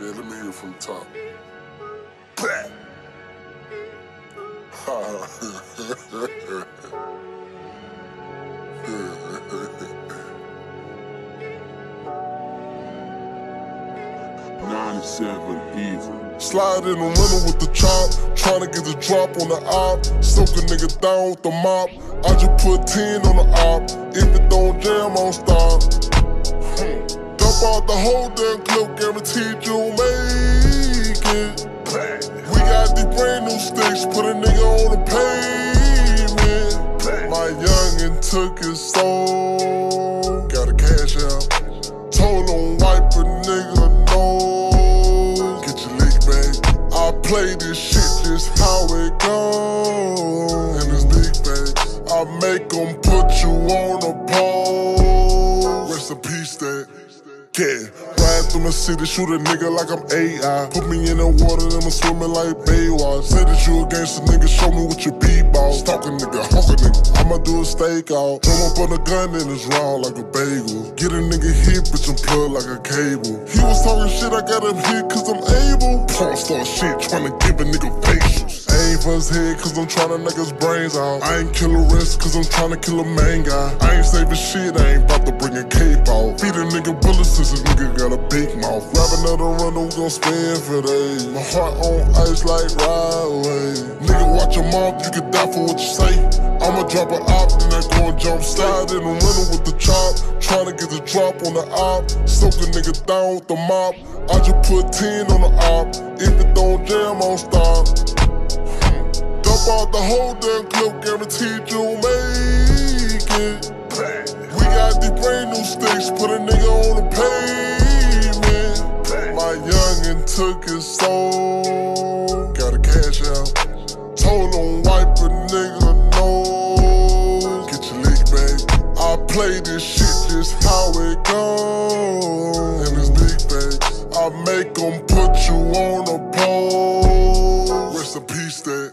Yeah, let me hear it from the top. Slide in the rental with the chop, tryna get the drop on the op. Soak a nigga down with the mop. I just put 10 on the op. If it don't jam, I'll stop. Dump out the whole damn clip, guaranteed you'll make it. We got these brand new sticks, put a nigga on the pavement. My youngin' took his soul, got a cash out. Told him wipe a nigga nose, get your lick back. I play this shit just how it goes, and it's big facts. I make them put you on a pole. Rest in peace, that. Yeah, ride through my city, shoot a nigga like I'm AI. Put me in the water, then I'm swimming like Baywatch. Say that you a gangster, nigga, show me what you b-ball. Stalk a nigga, hawk a nigga, I'ma do a stakeout. Throw up on the gun and it's round like a bagel. Get a nigga hit, bitch, I'm plugged like a cable. He was talking shit, I got him hit cause I'm able. Porn star shit, tryna give a nigga facials. I ain't for his head cause I'm tryna knock his brains out. I ain't kill a rest cause I'm tryna kill a main guy. I ain't saving shit, I ain't about to bring a cape out. Feed a nigga bullets since this nigga got a big mouth. Grab another run, we gon' spend for days. My heart on ice like Riley. Nigga, watch your mouth, you can die for what you say. I'ma drop an op, then I go and jump slide in the rental with the chop. Tryna get the drop on the op. Soak a nigga down with the mop. I just put 10 on the op. If it don't jam, I'll stop. Dump out the whole damn clip, guaranteed you'll make it. We got these brand new sticks, put a nigga on the pavement. My youngin' took his soul, got a cash out. Told him wipe a nigga nose, get your lick back. I play this shit just how it goes, and it's big facts. I make them put you on a pole. Rest in peace, that.